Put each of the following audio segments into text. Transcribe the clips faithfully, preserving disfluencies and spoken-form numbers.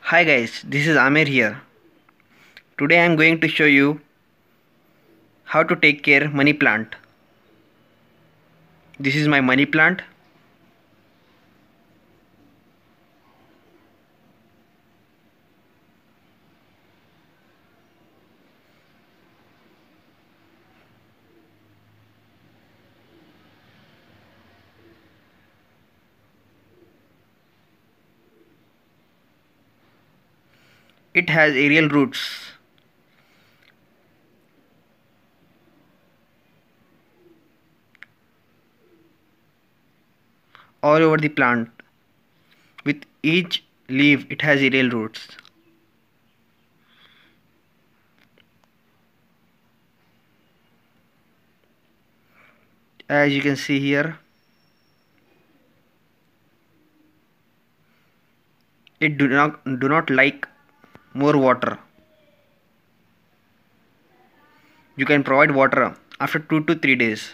Hi guys, this is Amir here. Today I am going to show you how to take care money plant. This is my money plant. It has aerial roots. All over the plant. With each leaf it has aerial roots. As you can see here, it do not do not like more water. You can provide water after two to three days.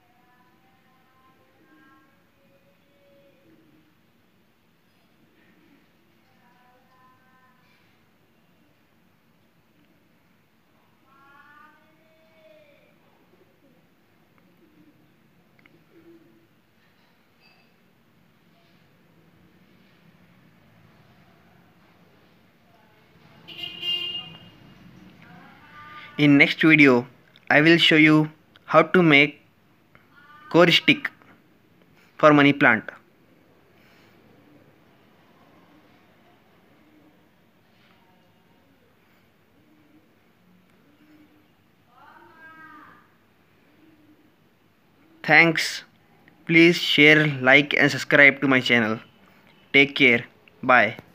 In next video, I will show you how to make core stick for money plant. Thanks. Please share, like and subscribe to my channel. Take care. Bye.